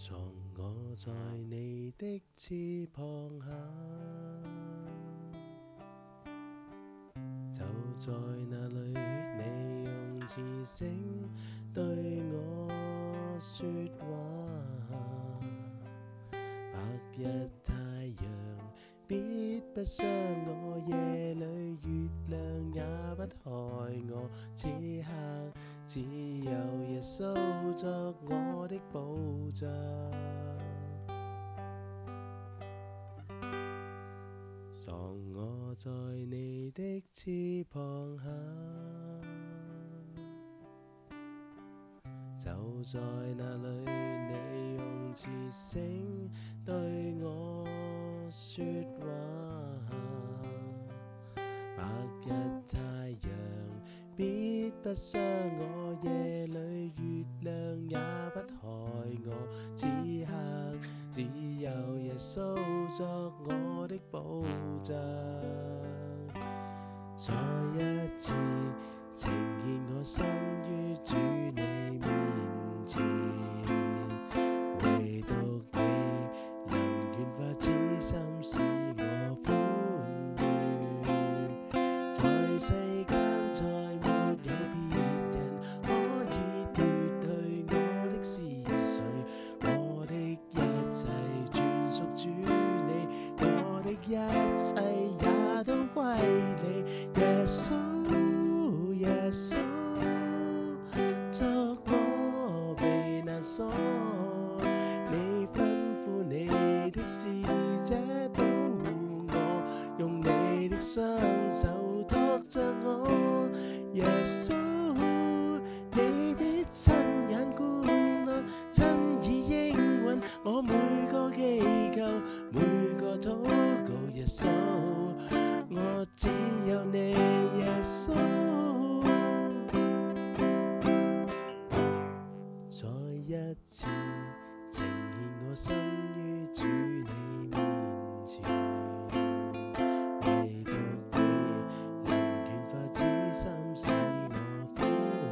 藏我在你的翅膀下，就在那裏，你用磁聲對我說話。白日太陽必不傷我，夜裏月亮也不害我。此刻只有耶穌作我的保障，藏我在你的翅膀下，就在那裏，你用磁聲對我說話。白日太陽必不傷我，夜裏月亮也不害我。此刻只有耶穌作我的保障，再一次呈現我心於主你面前，唯獨你能軟化此心，使我歡愉。在世間再沒有別人可以奪去我的是誰，我的一切全屬主你，我的一切也都歸你。耶穌，耶穌，作我避難所，你吩咐你的使者保護我，用你的雙手托着我。耶穌，你必親眼觀看，親耳應允我每個祈求，每個禱告。耶穌，我只有你，耶穌。再一次呈現我心於主你面前，唯獨你能軟化此心，使我歡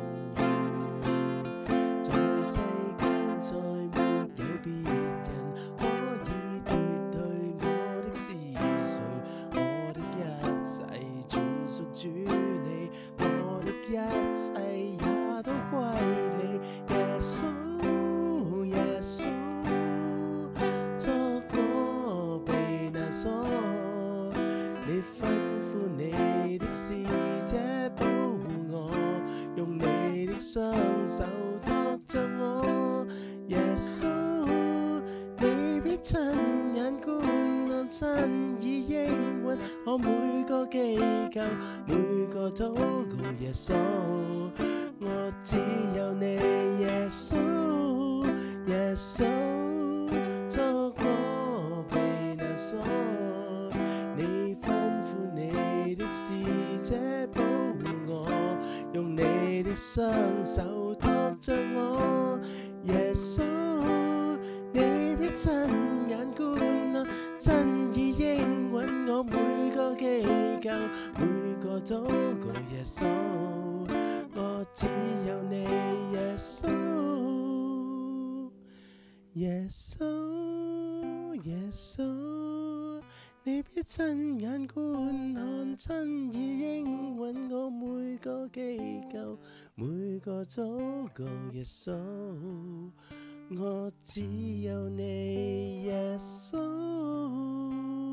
愉。在世間再沒有別人可以奪去我的是誰，我的一切全屬主你，我的一切也都歸你。耶穌，耶穌，作我避難所，你吩咐你的使者保護我，用你的雙手托着我。耶穌，你必親眼觀看，親耳應允我每個祈求，每個禱告。耶穌，我只有你，耶穌，耶穌，作我避難所，你吩咐你的使者保護我，用你的雙手托着我。耶穌，你必親眼觀看，親耳應允我每個祈求，每個禱告。耶穌，我只有你，耶穌，耶穌，耶穌，你必親眼觀看，親耳應允我每個祈求，每個禱告。耶穌，我只有你，耶穌。